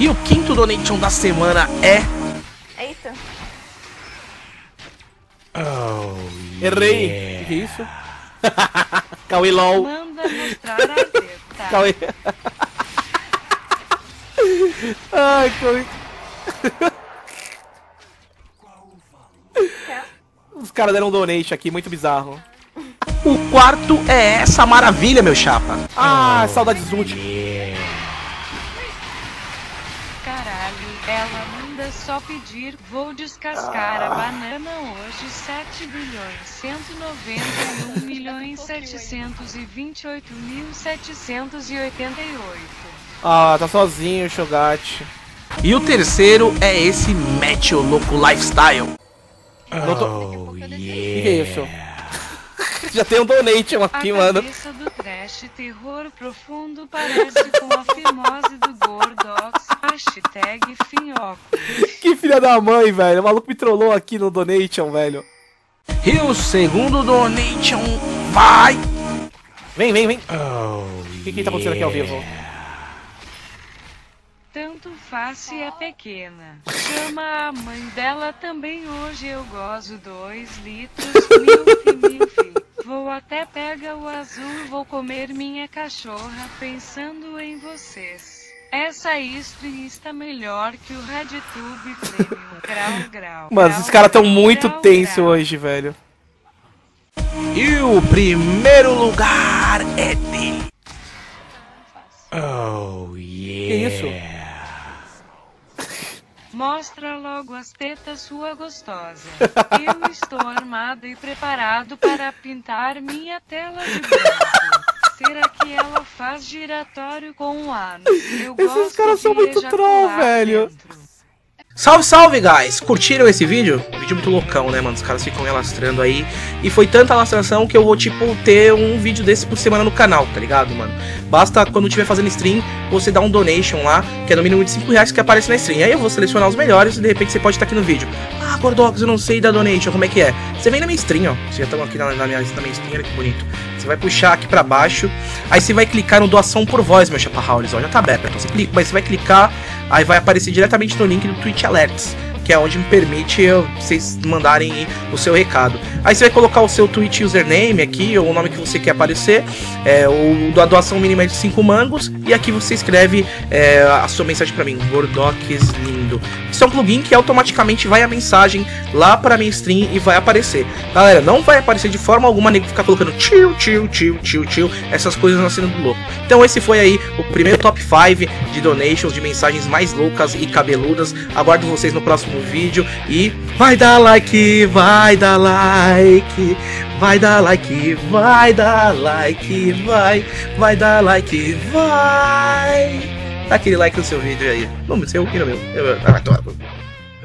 E o quinto donation da semana é... Eita. Errei. Que isso? Cauê LOL. Manda mostrar a teta. Cauê. Ai, Cauê. Os caras deram um donation aqui, muito bizarro. O quarto é essa maravilha, meu chapa. Ah, saudades Zult. Caralho, ela manda só pedir, vou descascar a banana hoje, 7.191.728.788. Ah, tá sozinho, Shogat. E o terceiro é esse Match o Louco Lifestyle. Não tô... Que é isso? Já tem um donation aqui, mano. A cabeça do trash terror profundo parece com a fimose do Gordox. Hashtag Finhoco. Que filha da mãe, velho. O maluco me trollou aqui no donation, velho. E o segundo donation vai... Vem. O que tá acontecendo aqui ao vivo? Tanto faz se é pequena. Chama a mãe dela também hoje. Eu gozo 2 litros. Milf. Vou até pegar o azul. Vou comer minha cachorra pensando em vocês. Essa stream está melhor que o RedTube Premium. Grau. Mano, esses caras tão muito tensos hoje, velho. E o primeiro lugar é dele. Que isso? Mostra logo as tetas, sua gostosa. Eu estou armado e preparado para pintar minha tela de branco. Será que ela faz giratório com o ano? Esses caras são muito troll, velho. Salve, guys! Curtiram esse vídeo? Um vídeo muito loucão, né, mano? Os caras ficam alastrando aí. E foi tanta alastração que eu vou, tipo, ter um vídeo desse por semana no canal, tá ligado, mano? Basta, quando estiver fazendo stream, você dar um donation lá, que é no mínimo de 5 reais que aparece na stream. Aí eu vou selecionar os melhores e de repente você pode estar aqui no vídeo. Ah, Gordox, eu não sei da donation, como é que é? Você vem na minha stream, ó. Vocês já estão aqui na minha stream, olha que bonito. Você vai puxar aqui pra baixo, aí você vai clicar no doação por voz, meu chapa Howlis, ó. Já tá aberto, então você clica, mas você vai clicar, aí vai aparecer diretamente no link do Twitch Alerts, que é onde me permite vocês mandarem o seu recado. Aí você vai colocar o seu Twitch username aqui, ou o nome que você quer aparecer, a doação mínima é de 5 mangos, e aqui você escreve a sua mensagem pra mim, Gordox lindo. Isso é um plugin que automaticamente vai a mensagem lá pra minha stream e vai aparecer. Galera, não vai aparecer de forma alguma nego ficar colocando tio, essas coisas na cena do louco. Então esse foi aí o primeiro top 5 de donations, de mensagens mais loucas e cabeludas. Aguardo vocês no próximo vídeo e vai dar like, vai dar like, vai dar like, vai dar like, vai dar like, vai. Dá aquele like no seu vídeo aí, no seu e no meu.